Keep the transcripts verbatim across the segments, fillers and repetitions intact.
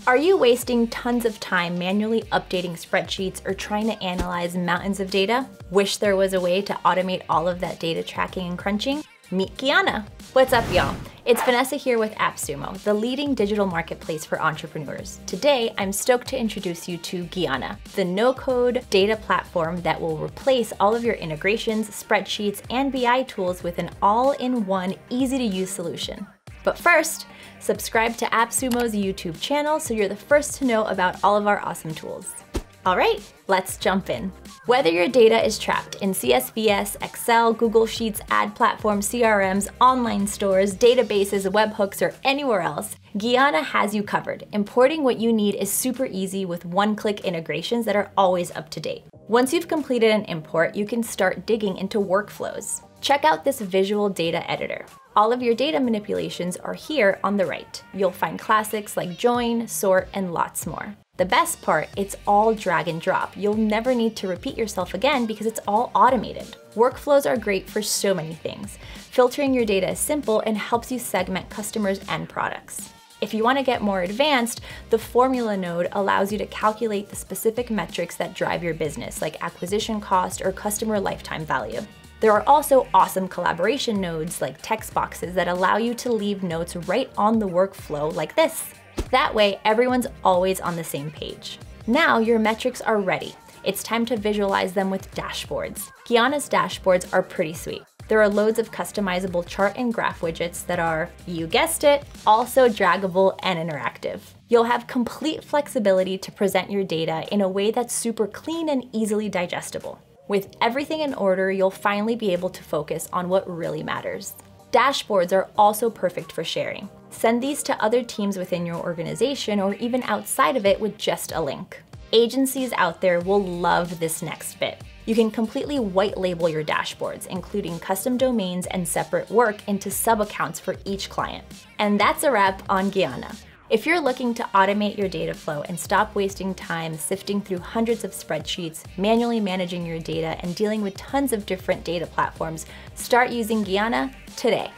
Are you wasting tons of time manually updating spreadsheets or trying to analyze mountains of data? Wish there was a way to automate all of that data tracking and crunching? Meet Gyana. What's up, y'all? It's Vanessa here with AppSumo, the leading digital marketplace for entrepreneurs. Today, I'm stoked to introduce you to Gyana, the no-code data platform that will replace all of your integrations, spreadsheets, and B I tools with an all-in-one, easy-to-use solution. But first, subscribe to AppSumo's YouTube channel so you're the first to know about all of our awesome tools. All right, let's jump in. Whether your data is trapped in C S V S, Excel, Google Sheets, ad platforms, C R Ms, online stores, databases, webhooks, or anywhere else, Gyana has you covered. Importing what you need is super easy with one-click integrations that are always up to date. Once you've completed an import, you can start digging into workflows. Check out this visual data editor. All of your data manipulations are here on the right. You'll find classics like join, sort, and lots more. The best part, it's all drag and drop. You'll never need to repeat yourself again because it's all automated. Workflows are great for so many things. Filtering your data is simple and helps you segment customers and products. If you want to get more advanced, the formula node allows you to calculate the specific metrics that drive your business, like acquisition cost or customer lifetime value. There are also awesome collaboration nodes like text boxes that allow you to leave notes right on the workflow like this. That way, everyone's always on the same page. Now your metrics are ready. It's time to visualize them with dashboards. Gyana's dashboards are pretty sweet. There are loads of customizable chart and graph widgets that are, you guessed it, also draggable and interactive. You'll have complete flexibility to present your data in a way that's super clean and easily digestible. With everything in order, you'll finally be able to focus on what really matters. Dashboards are also perfect for sharing. Send these to other teams within your organization or even outside of it with just a link. Agencies out there will love this next bit. You can completely white label your dashboards, including custom domains and separate work into sub-accounts for each client. And that's a wrap on Gyana. If you're looking to automate your data flow and stop wasting time sifting through hundreds of spreadsheets, manually managing your data, and dealing with tons of different data platforms, start using Gyana today.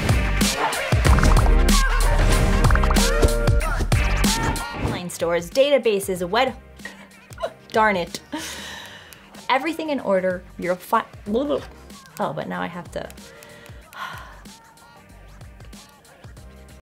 Online stores, databases, web... Darn it. Everything in order, you're fine. Oh, but now I have to